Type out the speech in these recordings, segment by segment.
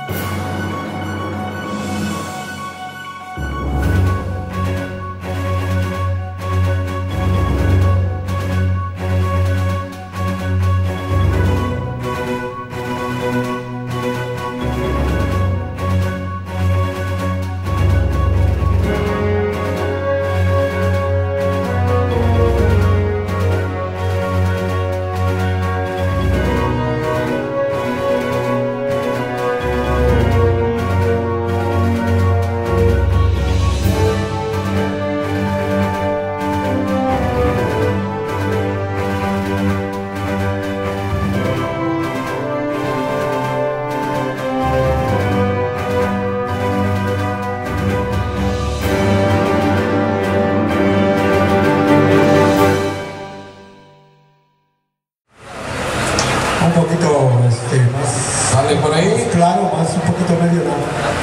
Sale por ahí. Claro, más un poquito medio, ¿no?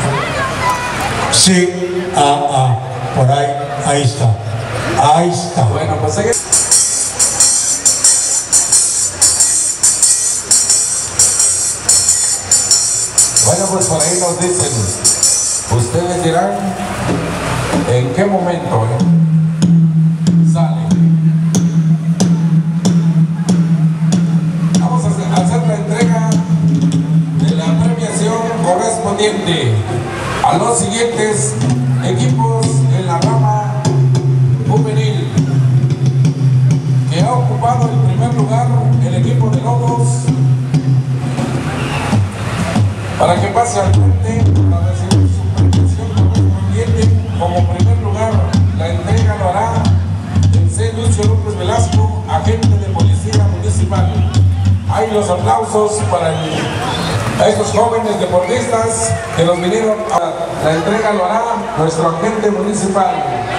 Sí, por ahí, ahí está. Ahí está. Bueno, pues ahí. Bueno, pues por ahí nos dicen, ustedes dirán en qué momento sale. Vamos a hacer la entrega de la premiación correspondiente a los siguientes equipos en la rama juvenil, que ha ocupado el primer lugar el equipo de Lobos. Para que pase al frente para recibir su premiación correspondiente, como primer lugar la entrega lo hará el C. Lucio López Velasco, agente de policía municipal. Hay los aplausos para estos jóvenes deportistas que nos vinieron a la entrega lo hará nuestro agente municipal.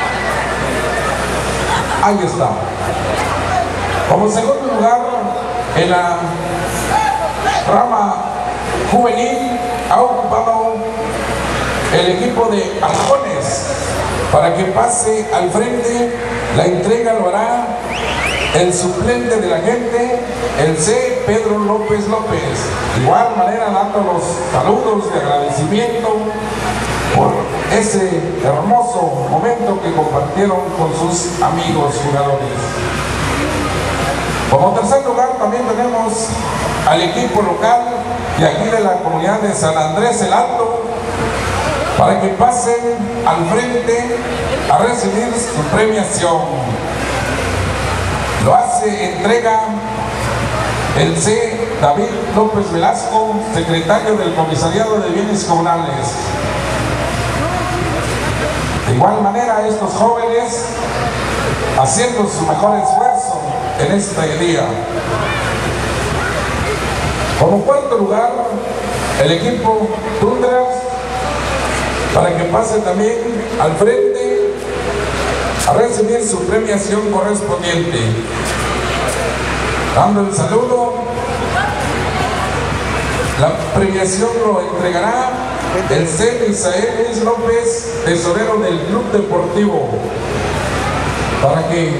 Ahí está. Como segundo lugar en la rama juvenil ha ocupado el equipo de Halcones. Para que pase al frente, la entrega lo hará el suplente de la gente, el C. Pedro López López. De igual manera dando los saludos de agradecimiento por ese hermoso momento que compartieron con sus amigos jugadores. Como tercer lugar también tenemos al equipo local de aquí de la comunidad de San Andrés el Alto, para que pasen al frente a recibir su premiación. Lo hace entrega el C. David López Velasco, secretario del Comisariado de Bienes Comunales. De igual manera, estos jóvenes haciendo su mejor esfuerzo en este día. Como cuarto lugar, el equipo Tundras, para que pase también al frente a recibir su premiación correspondiente. Dando el saludo, la premiación lo entregará el C. Isael Luis López, tesorero del Club Deportivo, para que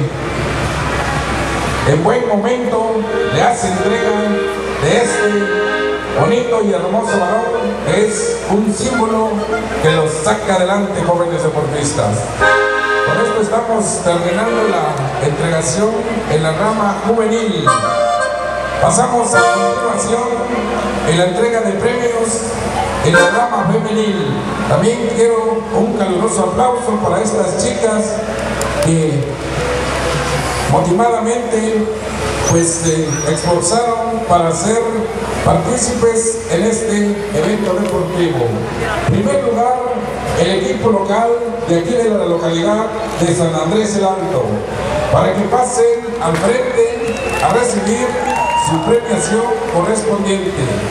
en buen momento le hace entrega de este bonito y hermoso valor, que es un símbolo que los saca adelante, jóvenes deportistas. Con esto estamos terminando la entregación en la rama juvenil. Pasamos a continuación en la entrega de premios en la rama femenil. También quiero un caluroso aplauso para estas chicas que motivadamente pues se esforzaron para ser partícipes en este evento deportivo. En primer lugar, el equipo local de aquí de la localidad de San Andrés el Alto, para que pasen al frente a recibir su premiación correspondiente.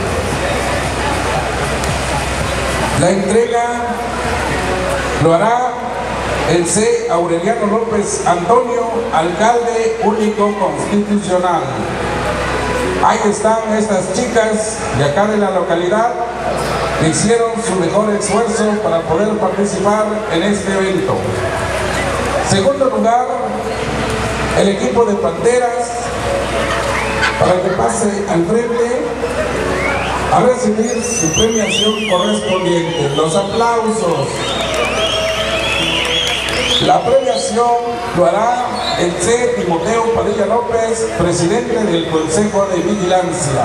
La entrega lo hará el C. Aureliano López Antonio, alcalde único constitucional. Ahí están estas chicas de acá de la localidad que hicieron su mejor esfuerzo para poder participar en este evento. Segundo lugar, el equipo de Panteras, para que pase al frente a recibir su premiación correspondiente. Los aplausos. La premiación lo hará el C. Timoteo Padilla López, presidente del Consejo de Vigilancia.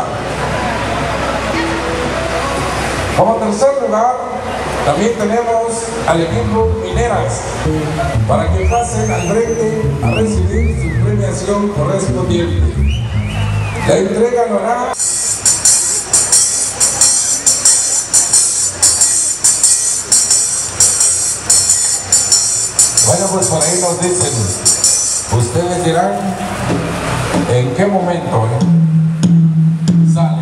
Como tercer lugar, también tenemos al equipo Mineras, para que pasen al frente a recibir su premiación correspondiente. La entrega lo hará bueno, pues por ahí nos dicen, ustedes dirán en qué momento sale.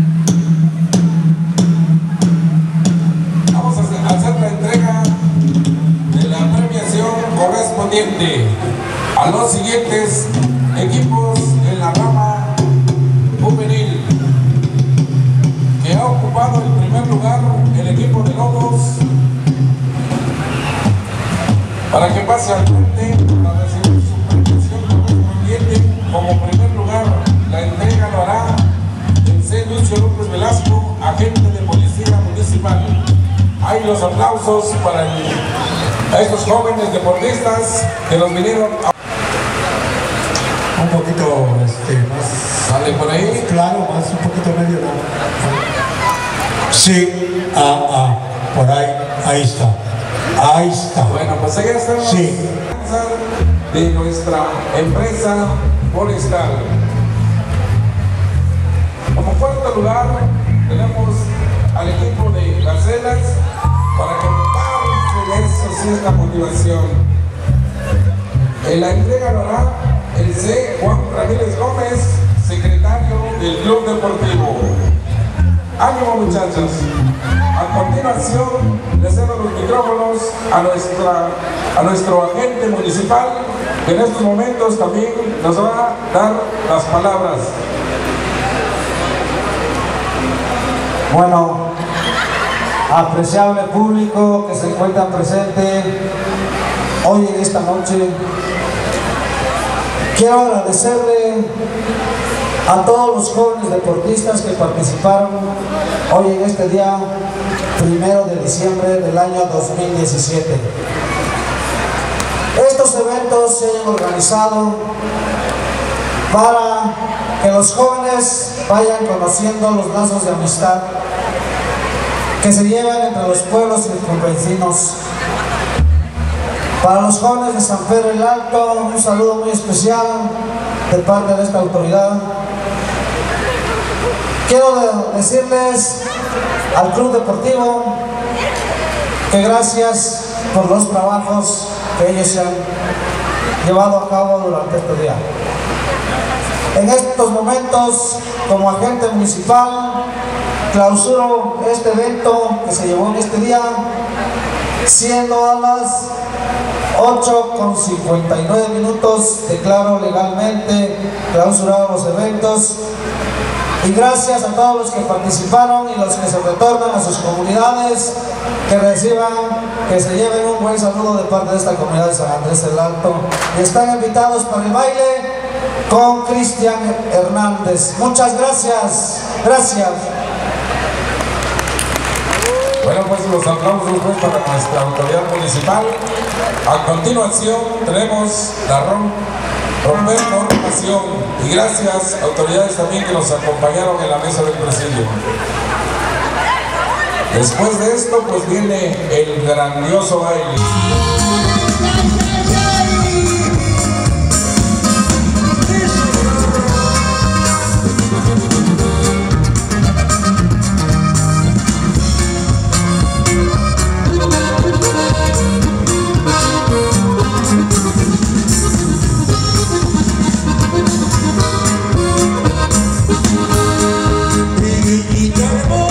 Vamos a hacer la entrega de la premiación correspondiente a los siguientes equipos en la rama juvenil, que ha ocupado el primer lugar el equipo de Lobos. Para que pase al frente a recibir su premiación correspondiente, como primer lugar la entrega lo hará el C. Lucio López Velasco, agente de policía municipal. Hay los aplausos para a estos jóvenes deportistas que nos vinieron a... Un poquito más. ¿Sale por ahí? Claro, más un poquito medio, ¿no? Sí, por ahí está. Ahí está. Bueno, pues allá estamos. Sí. De nuestra empresa forestal. Como cuarto lugar tenemos al equipo de Garcelas, para que parte de eso sí es la motivación. En la entrega lo hará el C. Juan Ramírez Gómez, secretario del Club Deportivo. ¡Ánimo, muchachos! A continuación, le cedo los micrófonos a nuestro agente municipal, que en estos momentos también nos va a dar las palabras. Bueno, apreciable público que se encuentra presente hoy en esta noche, quiero agradecerle a todos los jóvenes deportistas que participaron hoy en este día 1 de diciembre del año 2017. Estos eventos se hayan organizado para que los jóvenes vayan conociendo los lazos de amistad que se llevan entre los pueblos circunvecinos. Para los jóvenes de San Pedro el Alto, un saludo muy especial de parte de esta autoridad. Quiero decirles al Club Deportivo que gracias por los trabajos que ellos se han llevado a cabo durante este día. En estos momentos, como agente municipal, clausuro este evento que se llevó en este día, siendo a las 8:59 declaro legalmente clausurados los eventos. Y gracias a todos los que participaron y los que se retornan a sus comunidades, que reciban, que se lleven un buen saludo de parte de esta comunidad de San Andrés del Alto. Y están invitados para el baile con Cristian Hernández. Muchas gracias. Gracias. Bueno, pues los aplausos pues para nuestra autoridad municipal. A continuación tenemos la romper formación, y gracias autoridades también que nos acompañaron en la mesa del presidio. Después de esto pues viene el grandioso baile.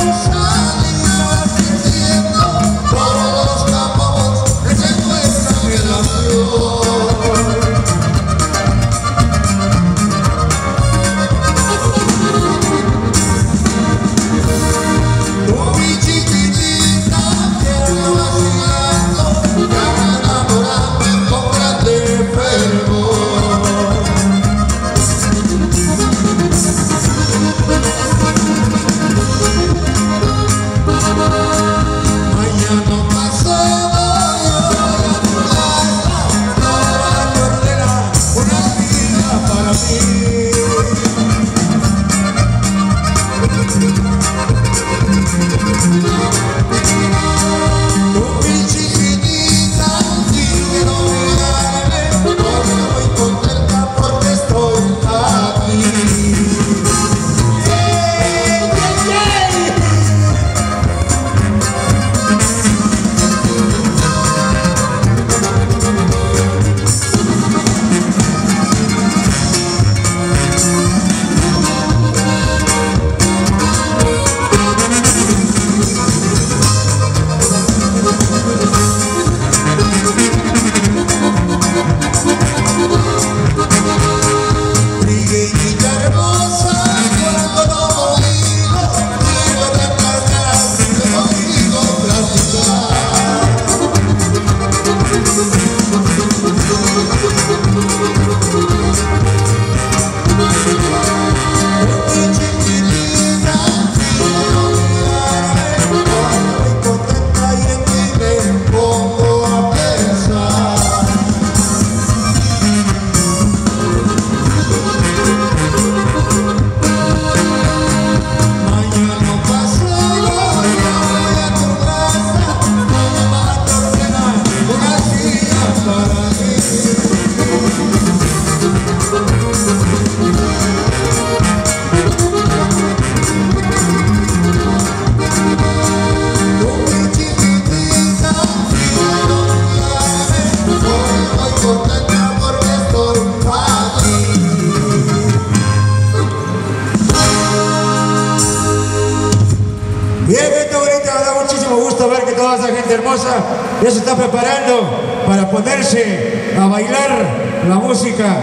Todos los campos, ese es nuestra Bien, gente bonita, me da muchísimo gusto ver que toda esa gente hermosa ya se está preparando para ponerse a bailar la música.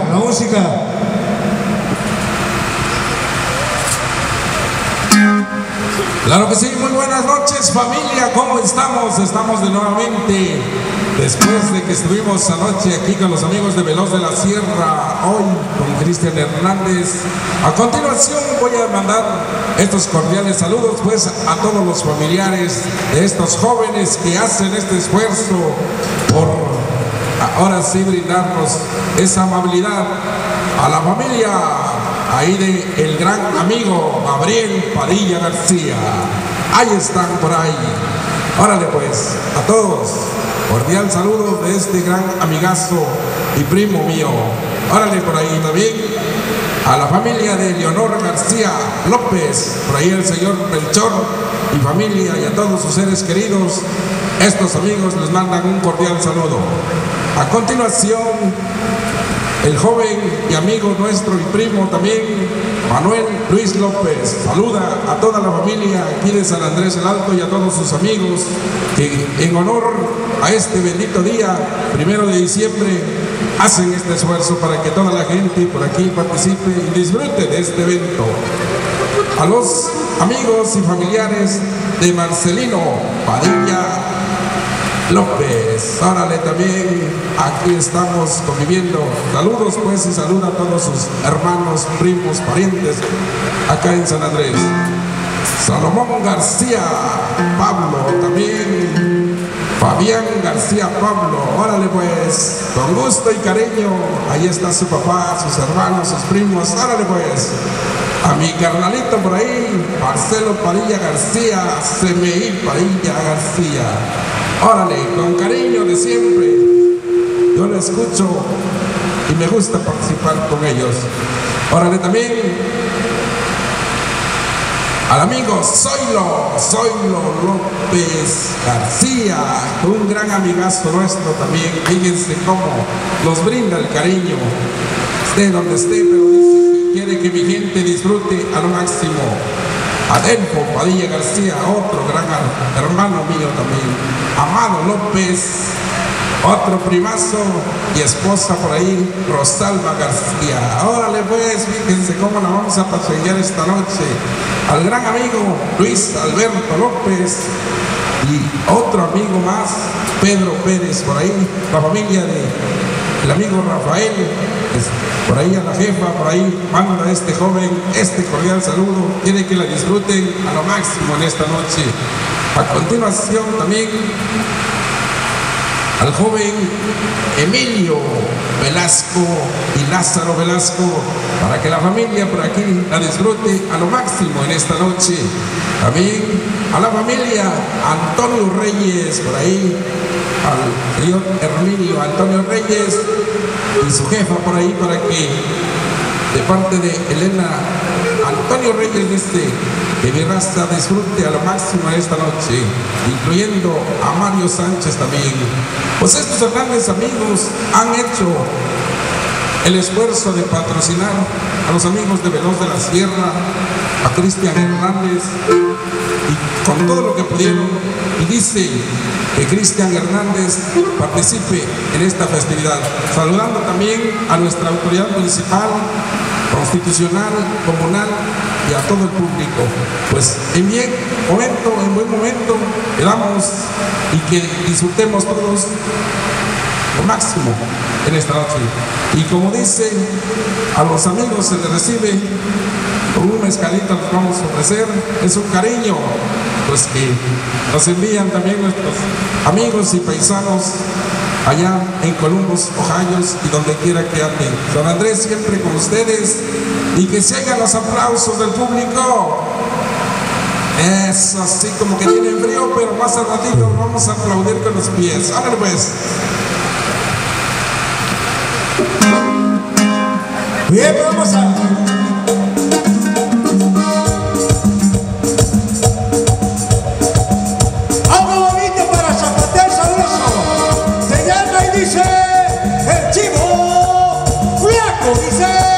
Claro que sí, muy buenas noches familia, ¿cómo estamos? Estamos de nuevamente, después de que estuvimos anoche aquí con los amigos de Veloz de la Sierra, hoy con Cristian Hernández. A continuación voy a mandar estos cordiales saludos pues a todos los familiares de estos jóvenes que hacen este esfuerzo por ahora sí brindarnos esa amabilidad. A la familia ahí de el gran amigo Gabriel Padilla García, ahí están por ahí. Órale pues, a todos, cordial saludo de este gran amigazo y primo mío. Órale por ahí también a la familia de Leonor García López, por ahí el señor Melchor y familia, y a todos sus seres queridos, estos amigos les mandan un cordial saludo. A continuación, el joven y amigo nuestro y primo también, Manuel Luis López, saluda a toda la familia aquí de San Andrés el Alto y a todos sus amigos que en honor a este bendito día, 1 de diciembre, hacen este esfuerzo para que toda la gente por aquí participe y disfrute de este evento. A los amigos y familiares de Marcelino Padilla López, órale también, aquí estamos conviviendo. Saludos pues y saluda a todos sus hermanos, primos, parientes acá en San Andrés. Salomón García Pablo también, Fabián García Pablo, órale pues, con gusto y cariño, ahí está su papá, sus hermanos, sus primos, órale pues. A mi carnalito por ahí, Marcelo Padilla García, Semeí Padilla García. Órale, con cariño de siempre. Yo lo escucho y me gusta participar con ellos. Órale también al amigo Zoilo López García, un gran amigazo nuestro también. Fíjense cómo nos brinda el cariño, esté donde esté, pero dice que quiere que mi gente disfrute a lo máximo. Adelfo Padilla García, otro gran hermano mío también. Amado López, otro primazo, y esposa por ahí, Rosalba García. Órale pues, fíjense cómo la vamos a pasear esta noche. Al gran amigo Luis Alberto López y otro amigo más, Pedro Pérez, por ahí, la familia del amigo Rafael. Por ahí a la jefa, por ahí manda a este joven este cordial saludo, quiere que la disfruten a lo máximo en esta noche. A continuación también al joven Emilio Velasco y Lázaro Velasco, para que la familia por aquí la disfrute a lo máximo en esta noche. También a la familia Antonio Reyes, por ahí al señor Herminio Antonio Reyes y su jefa por ahí, para que de parte de Elena Antonio Reyes dice que mi raza disfrute a lo máximo esta noche, incluyendo a Mario Sánchez también. Pues estos grandes amigos han hecho el esfuerzo de patrocinar a los amigos de Veloz de la Sierra, a Cristian Hernández, y con todo lo que pudieron, y dice que Cristian Hernández participe en esta festividad, saludando también a nuestra autoridad municipal, constitucional, comunal y a todo el público. Pues en buen momento, quedamos y que disfrutemos todos lo máximo en esta noche. Y como dice, a los amigos se les recibe con un mezcalito, les vamos a ofrecer, es un cariño pues que nos envían también nuestros amigos y paisanos allá en Columbus, Ohio, y donde quiera que anden. San Andrés siempre con ustedes, y que se hagan los aplausos del público. Es así como que tienen frío, pero más al ratito vamos a aplaudir con los pies. Ándale pues. Bien, vamos a... Dice el chivo flaco, dice.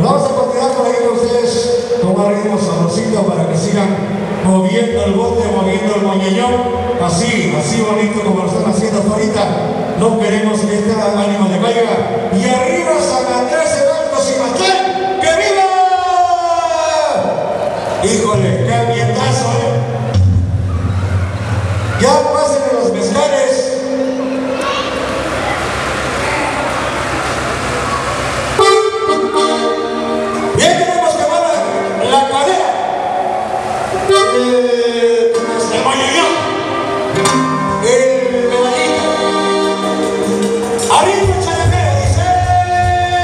vamos a continuar por ahí con ustedes con un ritmo sabrosito para que sigan moviendo el bote, moviendo el moñeñón, así bonito como lo están haciendo hasta ahorita. No queremos que este ánimo de caiga. Y arriba San Andrés, Eventos y Matlán, ¡que viva! Híjole, qué ambientazo, Ya pasen los mezcales. Bien, tenemos que ver la cadera. El moñeñón. El medallito. Arriba el charanero, dice.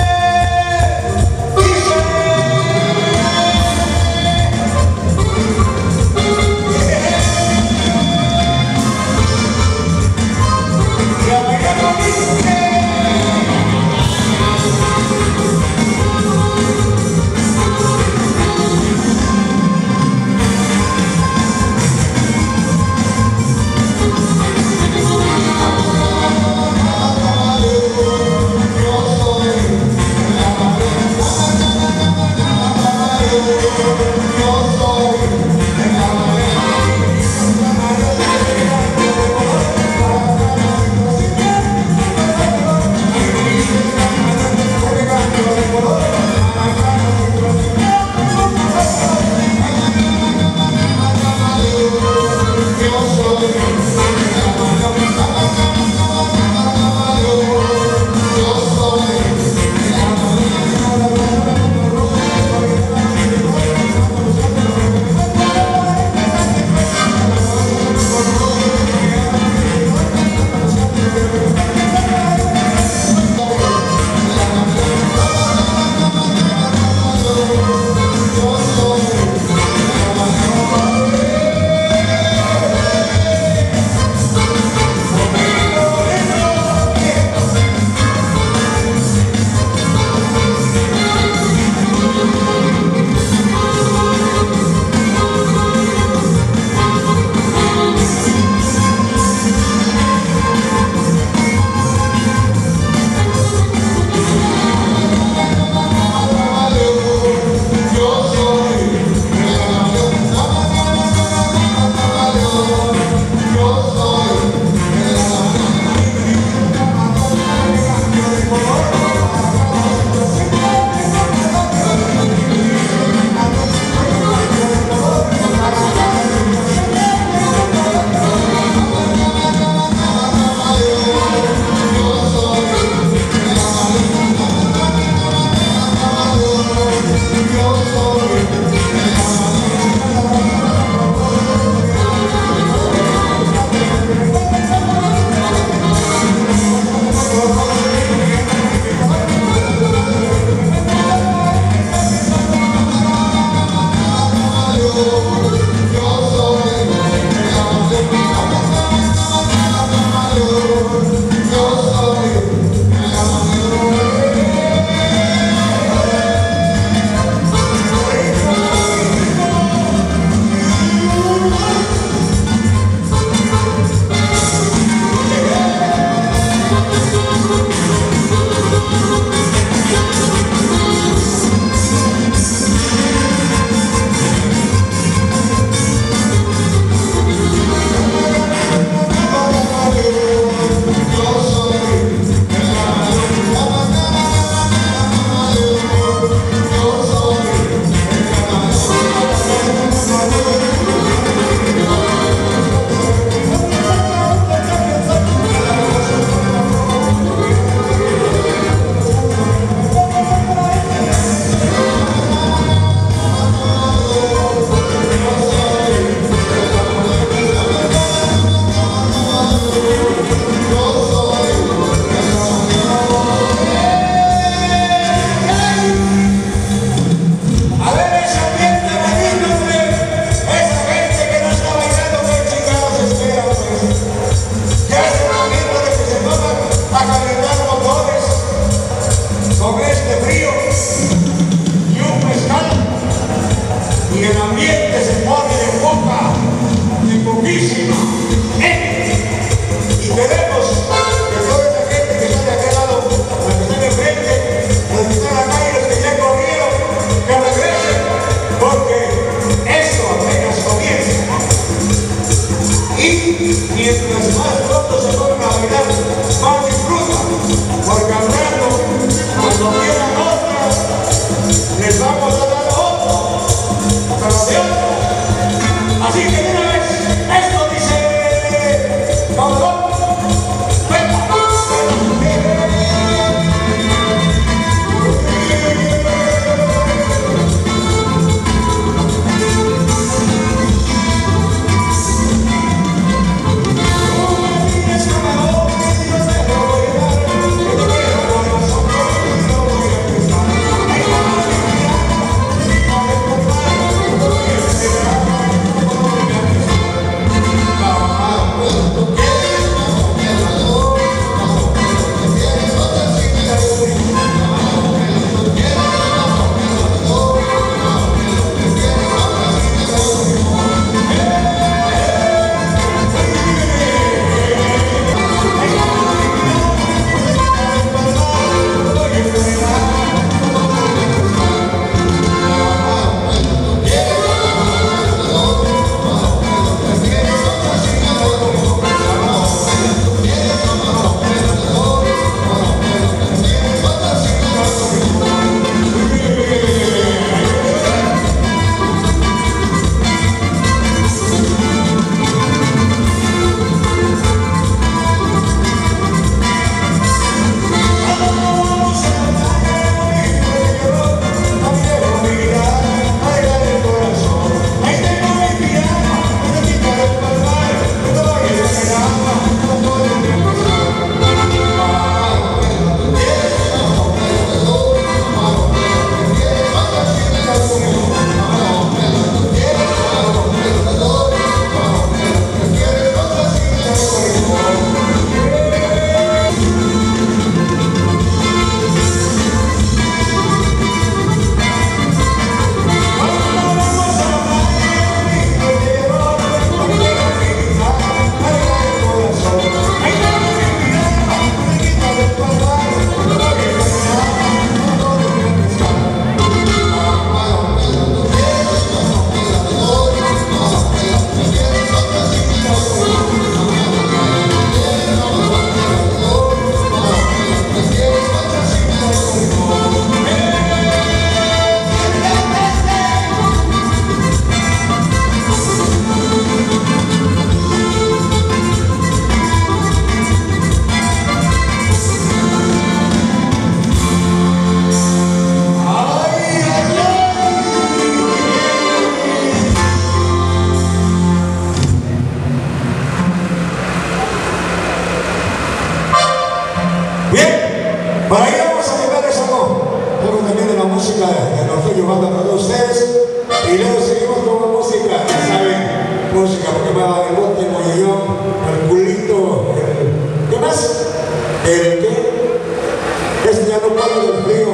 música que nos estoy llevando a todos ustedes. Y luego seguimos con música, ya saben, música porque va el bote, el mollellón, el culito, ¿qué más? ¿El qué? Este ya no puede del frío.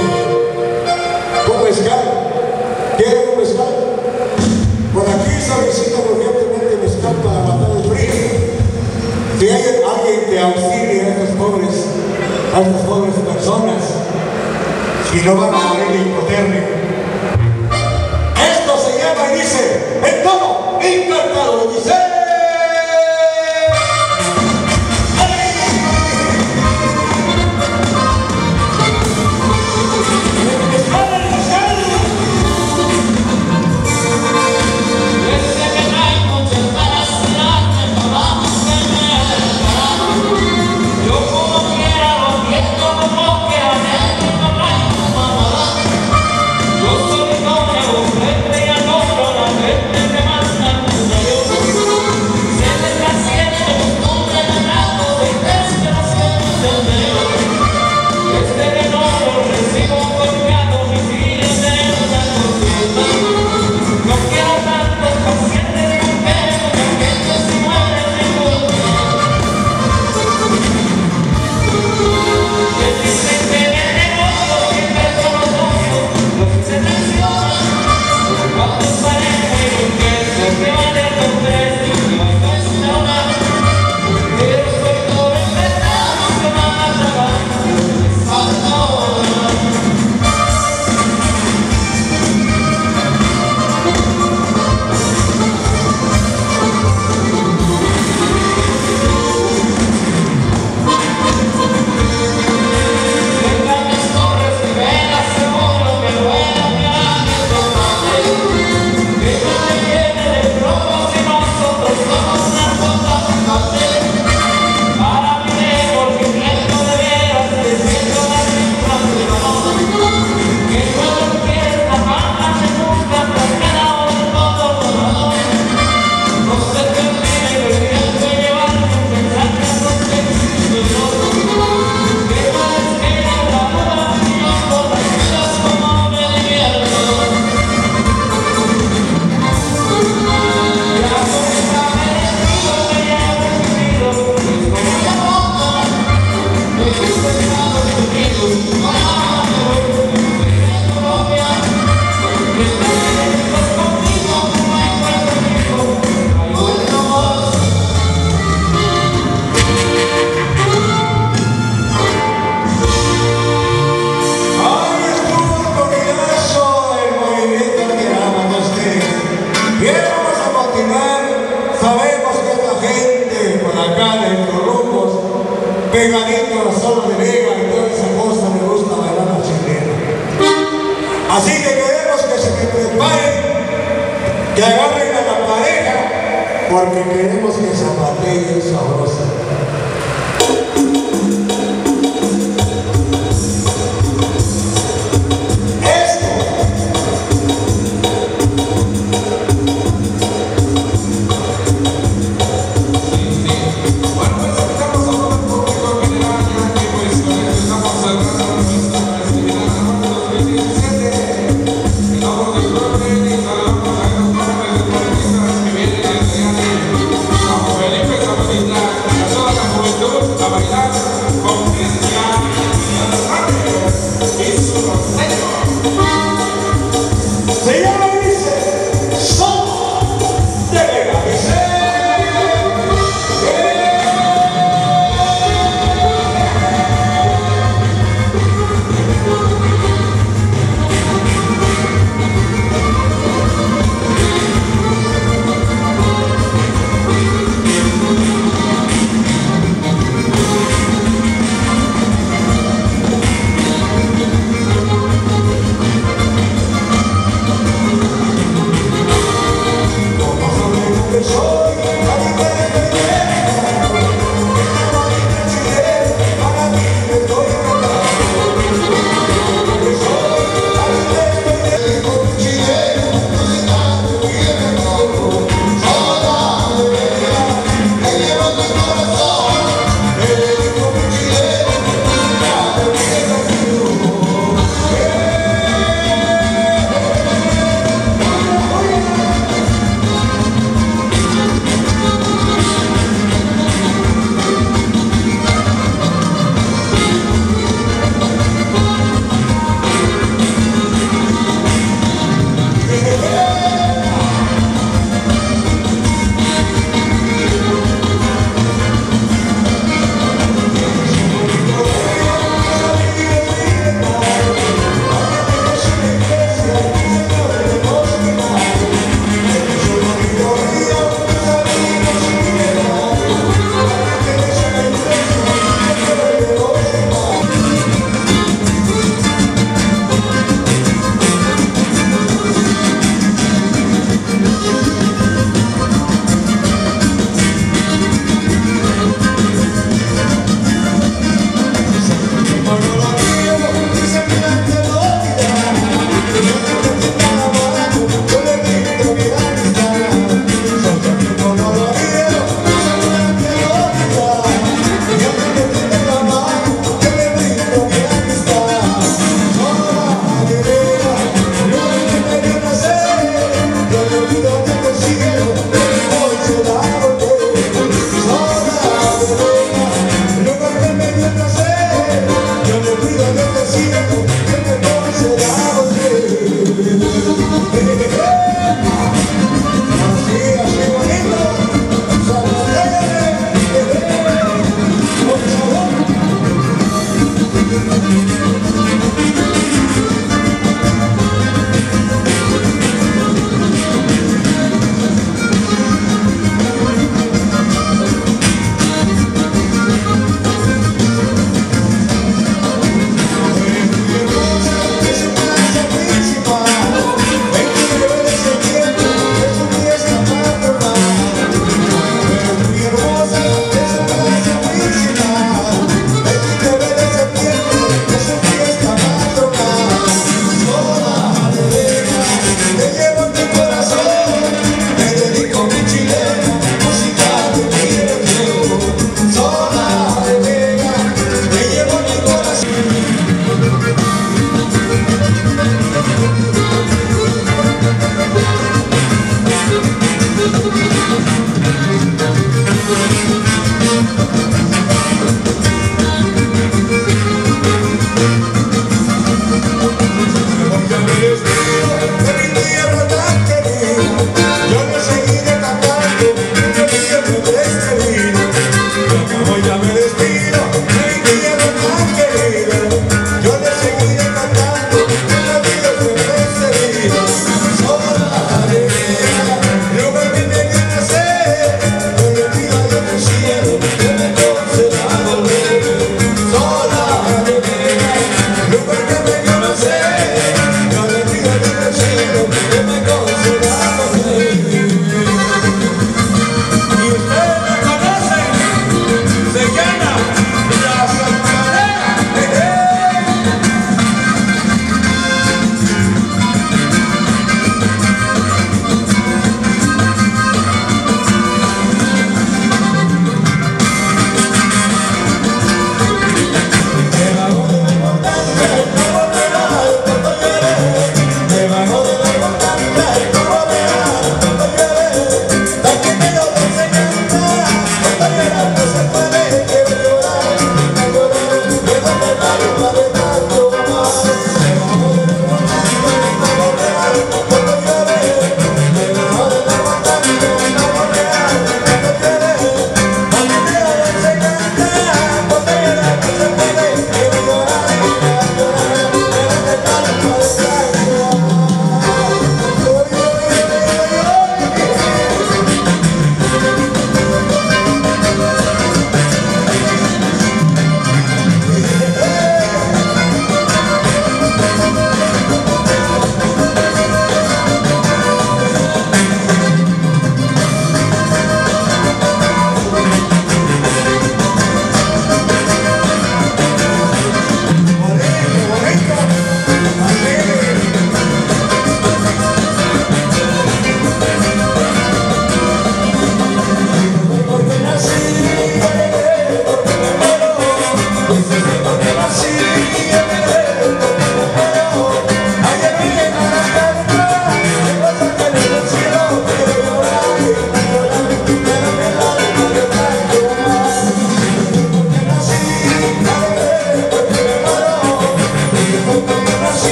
Un mezcal. ¿Quieren un mezcal? Por aquí solicito urgentemente mezcal para matar el frío. Si hay alguien que auxilie a estas pobres personas, si no van a morir de hipotermia. Esto se llama y dice, en todo, encantado, dice. Pegadito a la zona de Vega y toda esa cosa, me gusta bailar la chilena. Así que queremos que se preparen, que agarren a la pareja, porque queremos que zapateen sabrosa.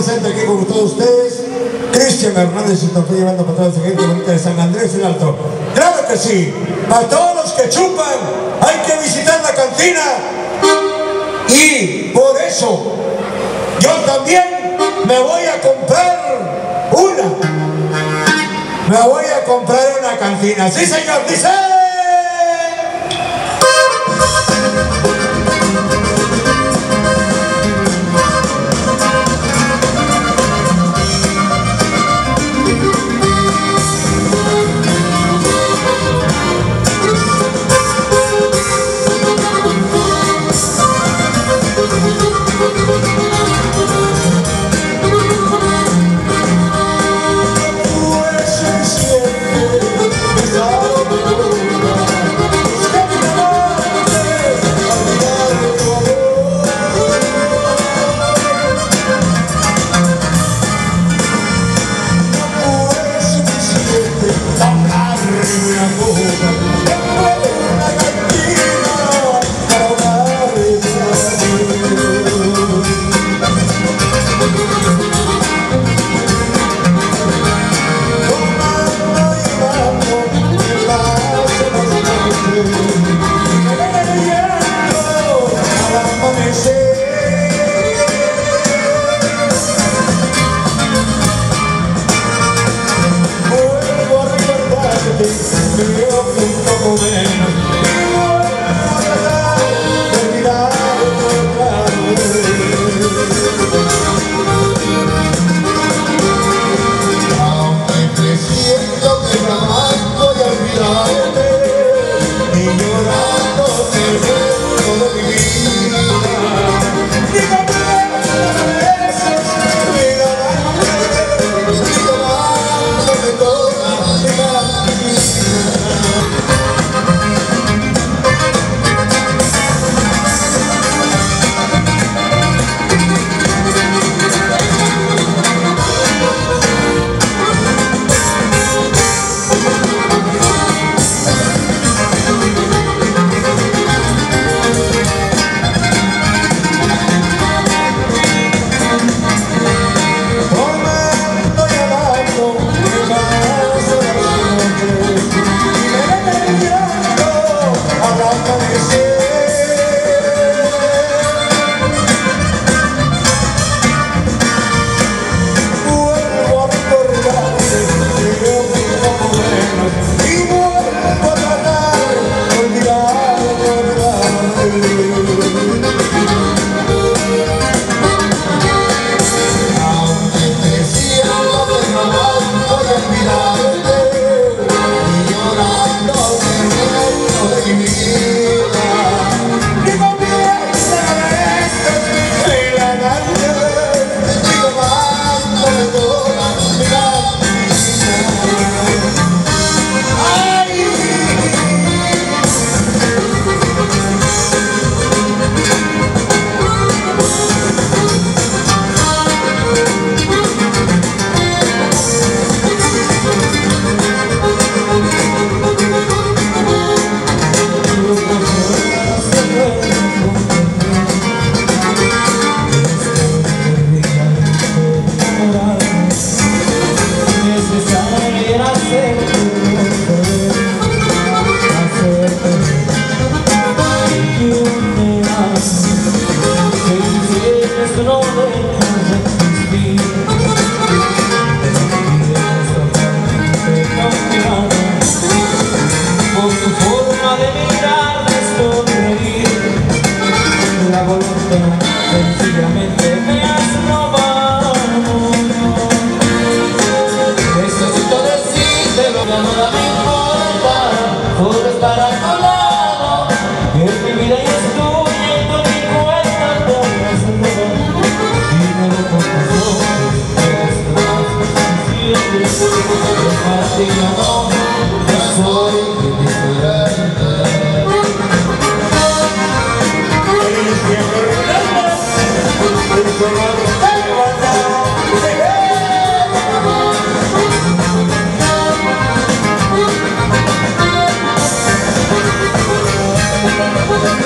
presente aquí con todos ustedes. Cristian Hernández se está llevando para toda esa gente bonita de San Andrés el Alto. ¡Claro que sí! Para todos los que chupan, hay que visitar la cantina. Y por eso, yo también me voy a comprar una. Me voy a comprar una cantina. ¡Sí, señor! ¡Dice!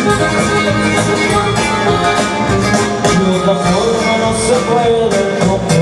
De otra forma no se puede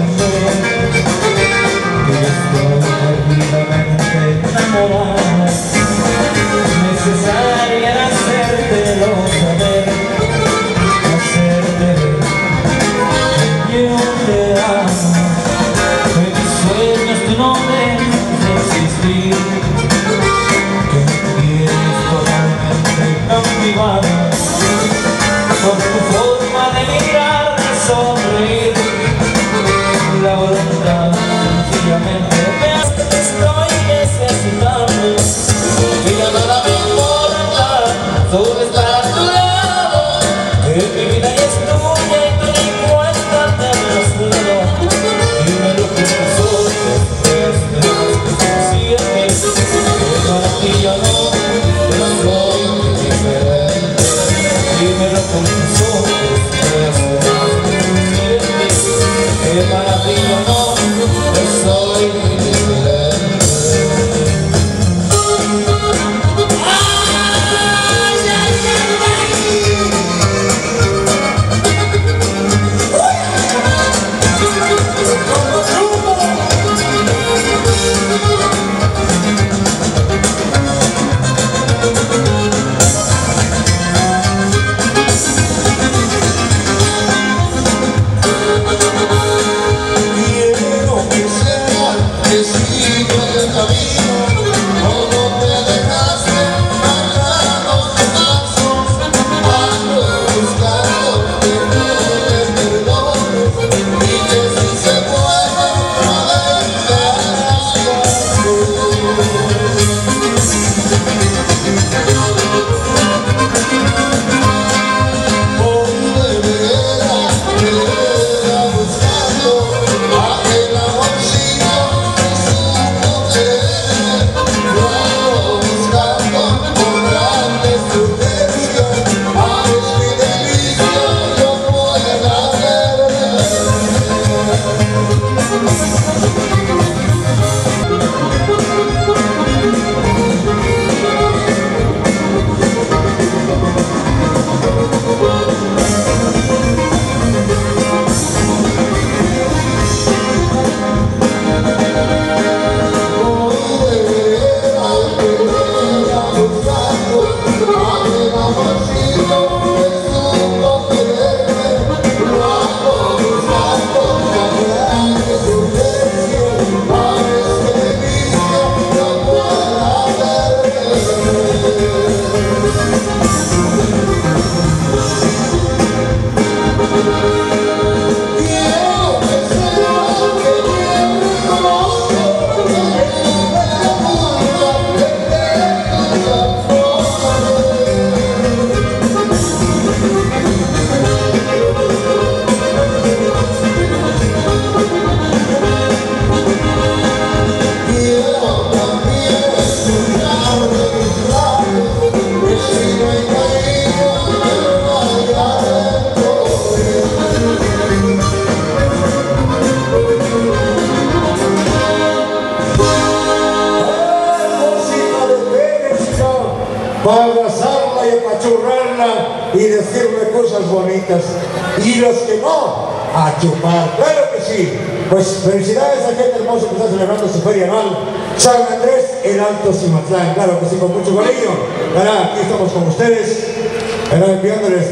para abrazarla y apachurrarla y decirle cosas bonitas. Y los que no, a chupar. Claro que sí. Pues felicidades a gente hermosa que está celebrando su feria anual San Andrés en Alto Cimatlán. Claro que sí, con mucho cariño. Aquí estamos con ustedes, enviándoles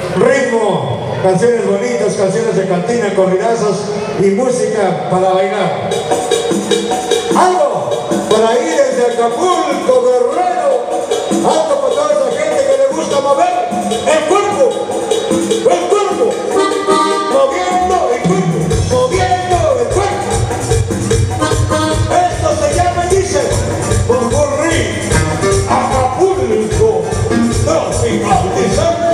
ritmo, canciones bonitas, canciones de cantina, corridazos y música para bailar. Algo por ahí desde Acapulco, Guerrero. Algo para toda esa gente que le gusta mover el cuerpo, moviendo el cuerpo, moviendo el cuerpo. Esto se llama y dice Popurrí, Acapulco, tropical, dice.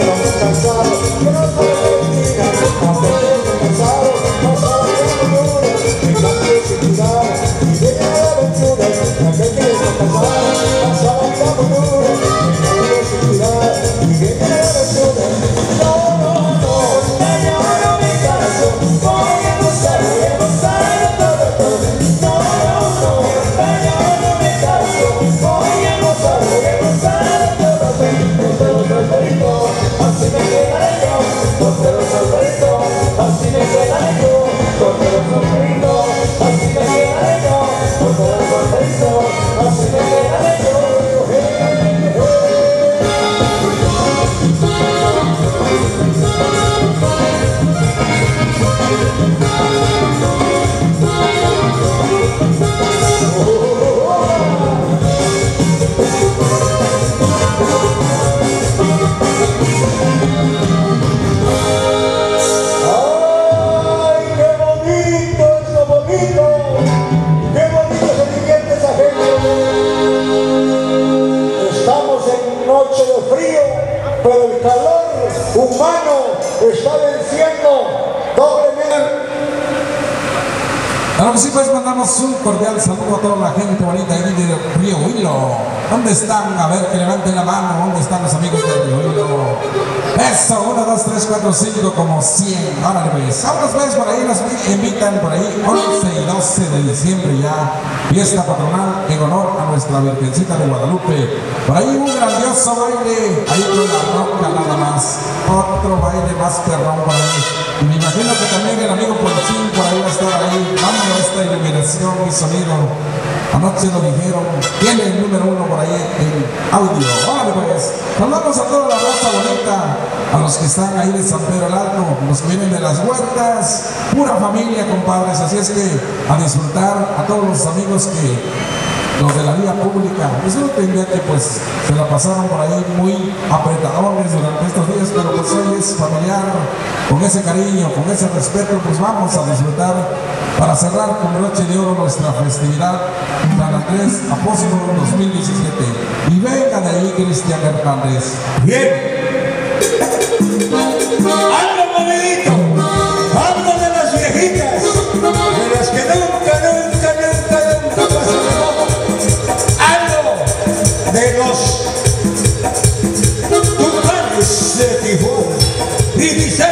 Ahora que sí, pues mandamos un cordial saludo a toda la gente bonita ahí de Río Huilo. ¿Dónde están? A ver, que levanten la mano. ¿Dónde están los amigos de Río Huilo? Eso, 1, 2, 3, 4, 5, como 100. Órale, pues. Vámonos, pues, por ahí nos invitan, por ahí, 11 y 12 de diciembre ya. Fiesta patronal en honor a nuestra Virgencita de Guadalupe. Por ahí un grandioso baile, ahí con la roca nada más. Otro baile más perrón por ahí. Y me imagino que también el amigo Ponchín por ahí va a estar ahí dando esta iluminación y sonido. Anoche lo dijeron, tiene el número 1 por ahí en audio. Órale, pues. Saludamos a toda la raza bonita, a los que están ahí de San Pedro el Alto, los que vienen de las huertas, pura familia, compadres. Así es que a disfrutar, a todos los amigos los de la vía pública, disfruten ya que pues se la pasaron por ahí muy apretadores durante estos días, pero pues hoy es familiar, con ese cariño, con ese respeto, pues vamos a disfrutar para cerrar con broche de oro nuestra festividad San Andrés Apóstol 2017. Y venga de ahí, Cristian Hernández. Bien. Habla, movidito. Habla de las viejitas, de las que nunca pasan de moda. Hablo de los tucanes de Tijuana. Y dice...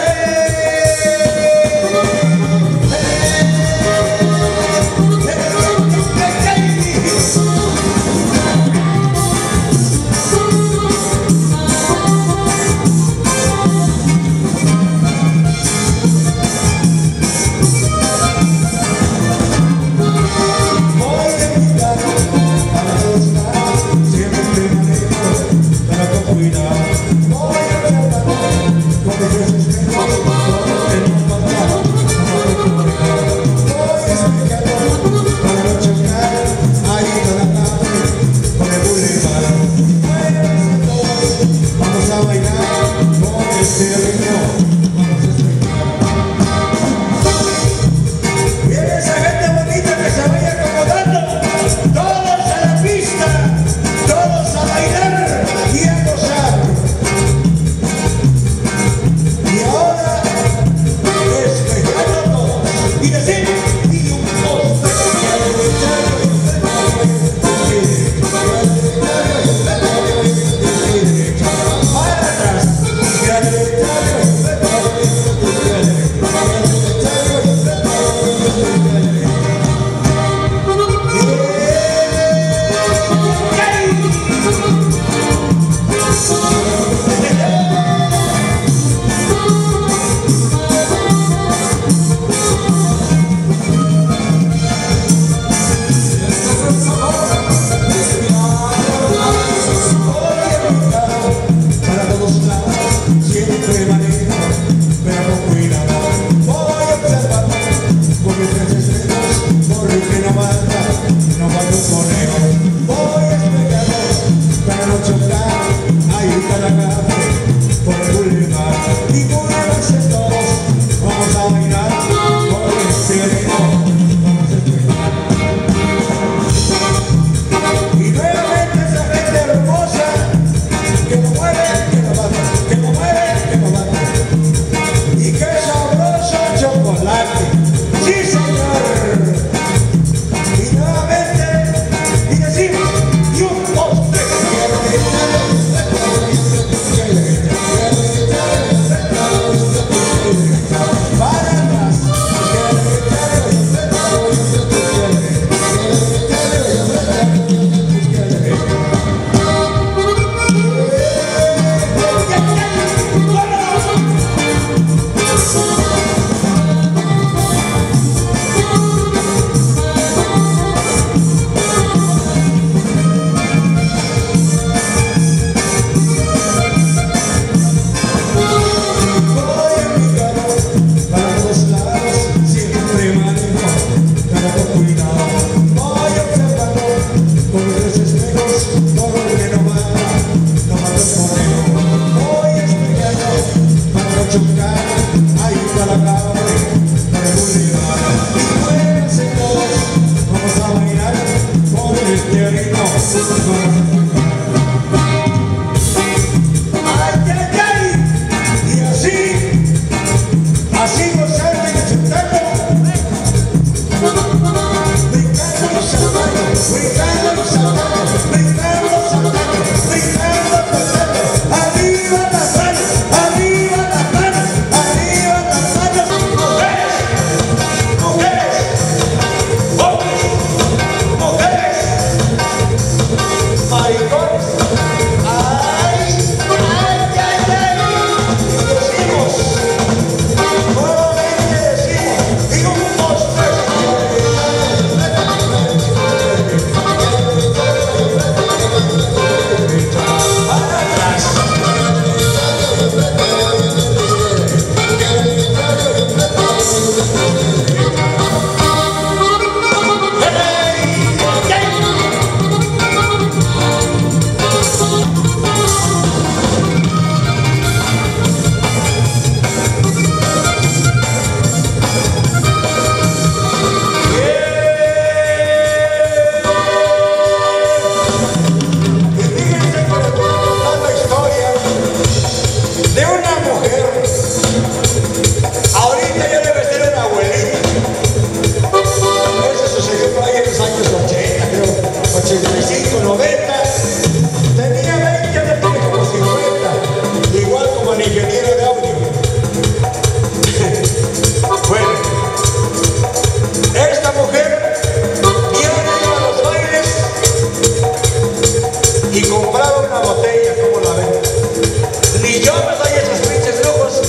de una mujer. Ahorita ya debe ser una abuelita. Eso sucedió por ahí en los años 80, creo, 85, 90. Tenía 20, ahora tiene como 50. Igual como el ingeniero de audio. Bueno, esta mujer iba a los bailes y compraba una botella, como la ven. Ni yo me doy esos pinches lujos.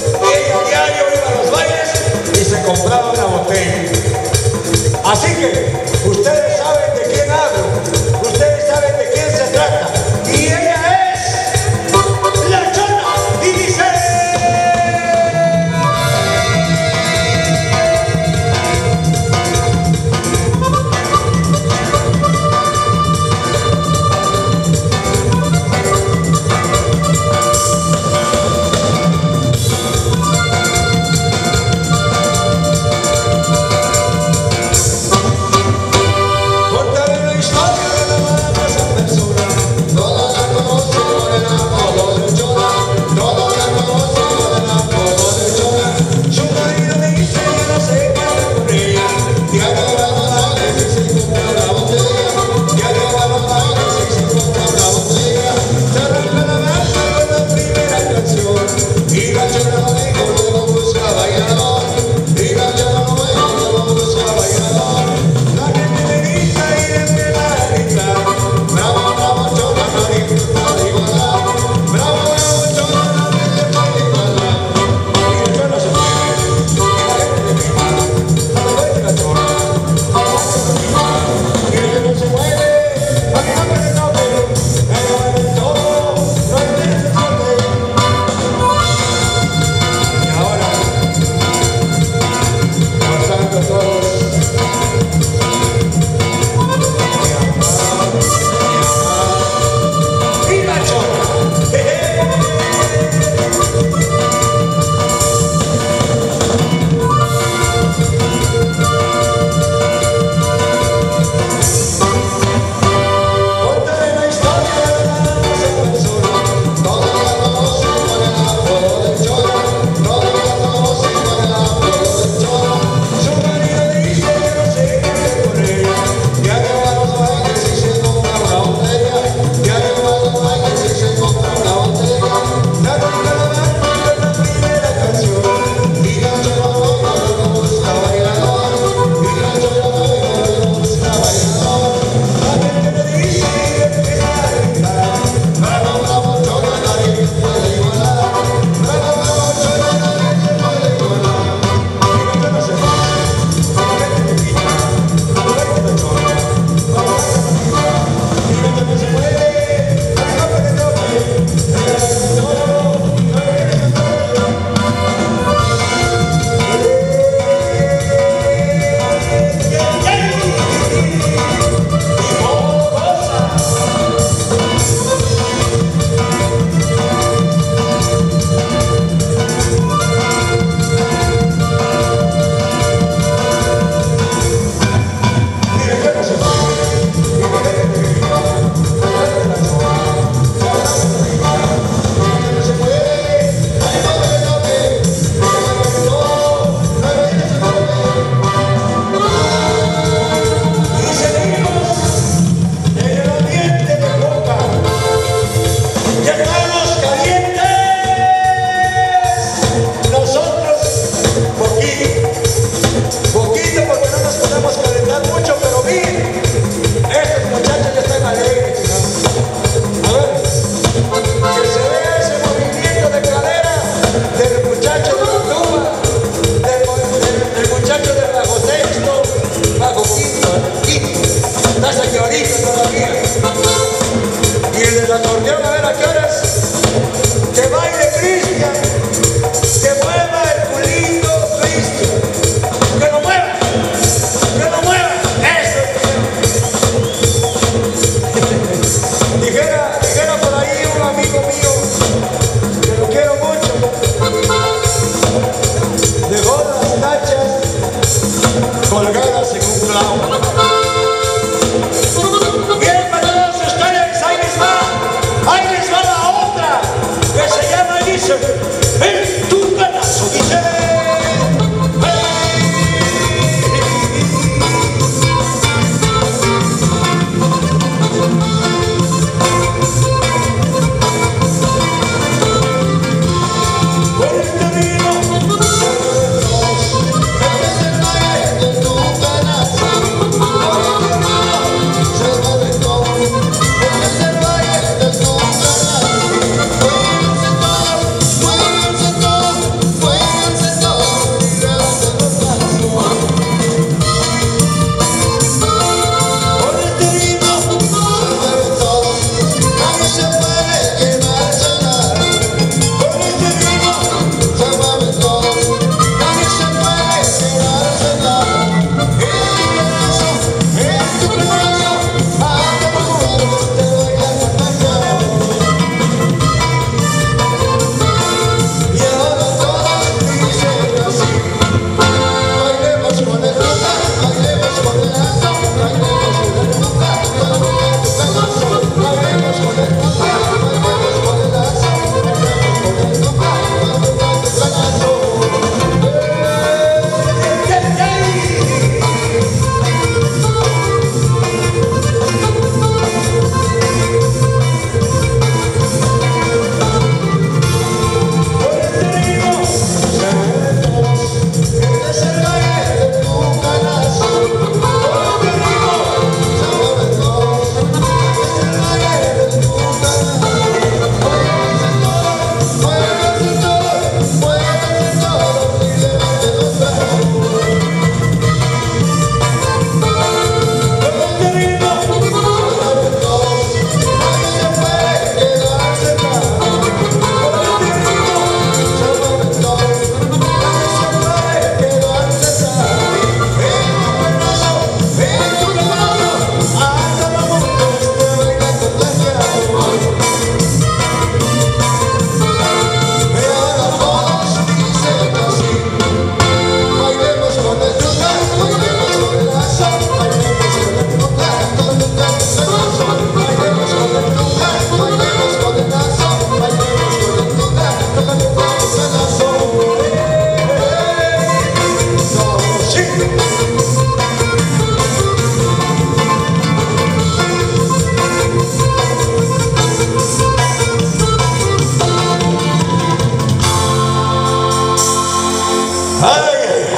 Ay,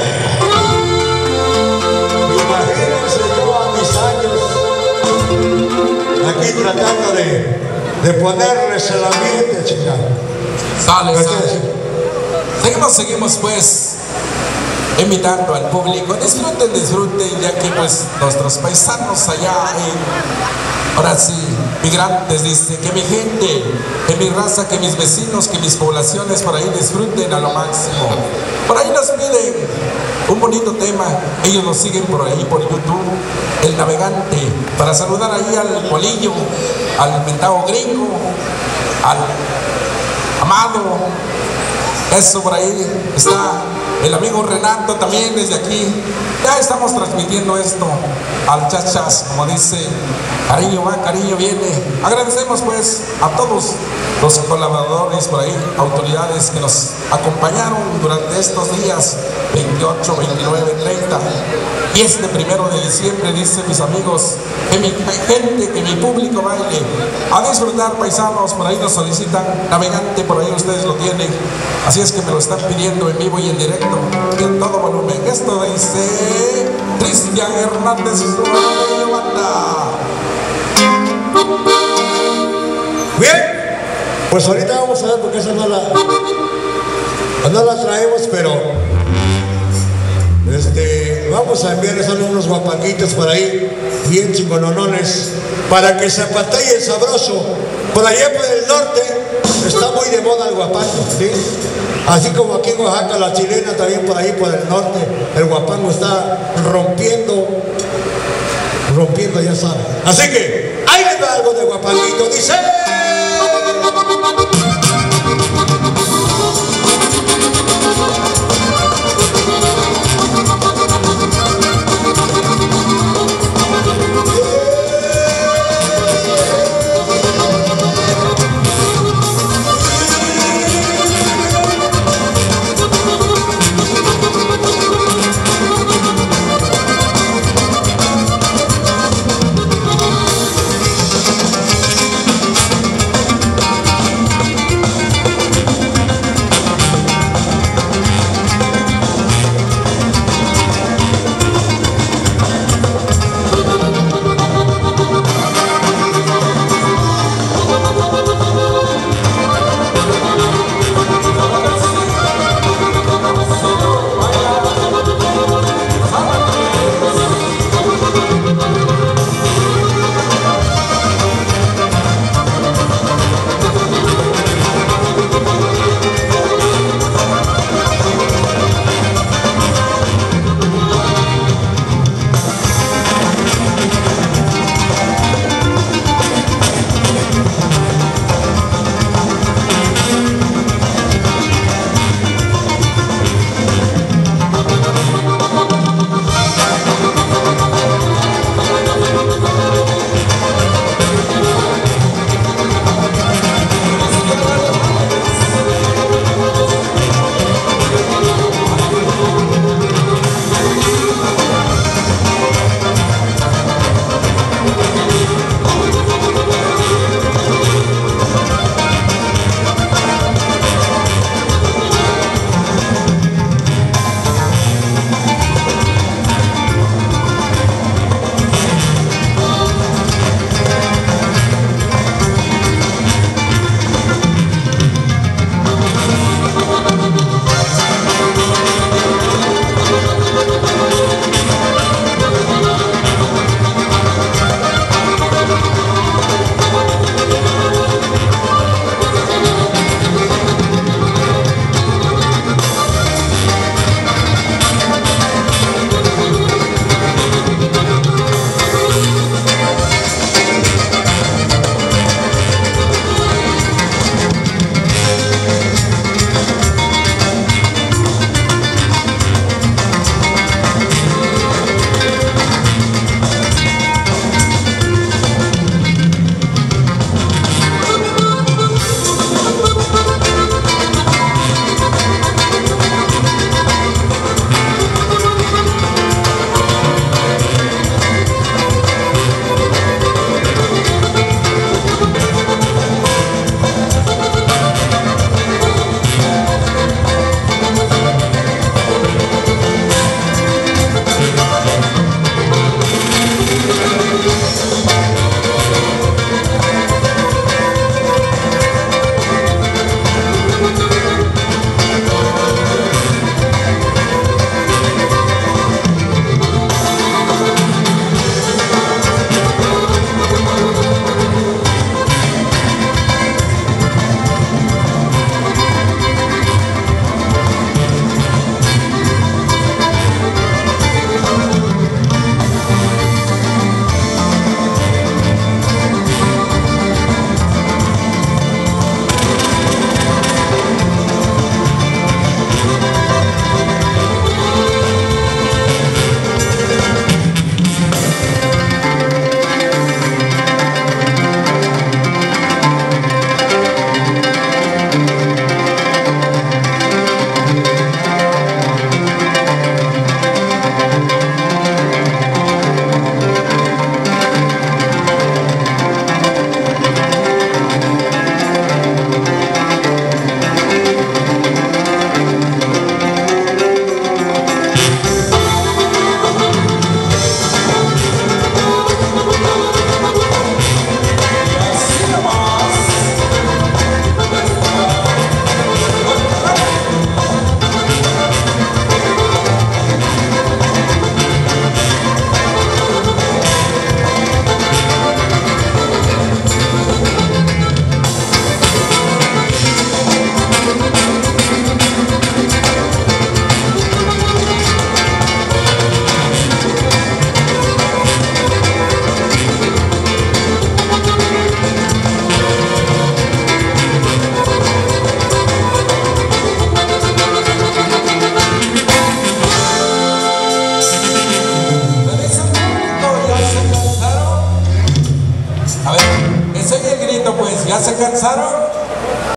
imagínense yo a mis años aquí tratando de ponerles el ambiente, chica. Sale. Seguimos pues invitando al público. Disfruten, ya que pues nuestros paisanos allá ahora sí, migrantes, dice que mi gente, que mi raza, que mis vecinos, que mis poblaciones por ahí disfruten a lo máximo. Por ahí nos piden un bonito tema, ellos nos siguen por ahí por YouTube, El Navegante, para saludar ahí al Polillo, al mentado Gringo, al Amado. Eso por ahí está el amigo Renato también desde aquí. Ya estamos transmitiendo esto al chachas, como dice, cariño va, cariño viene. Agradecemos pues a todos los colaboradores por ahí, autoridades que nos acompañaron durante estos días 28, 29, 30 y este 1 de diciembre. Dice mis amigos, que mi gente, que mi público baile a disfrutar, paisanos. Por ahí nos solicitan Navegante, por ahí ustedes lo tienen, así es que me lo están pidiendo en vivo y en directo y en todo volumen. Esto dice Cristian Hernández y su banda. Bien, pues ahorita vamos a ver, porque esa no la traemos, pero vamos a enviarles a unos guapanguitos por ahí, bien chingononones, para que se apantalle sabroso. Por allá por el norte está muy de moda el guapango, ¿sí? Así como aquí en Oaxaca, la chilena, también por ahí por el norte, el guapango está rompiendo, ya saben. Así que, ahí les va algo de guapanguito, dice... se oye el grito, pues, ¿ya se cansaron?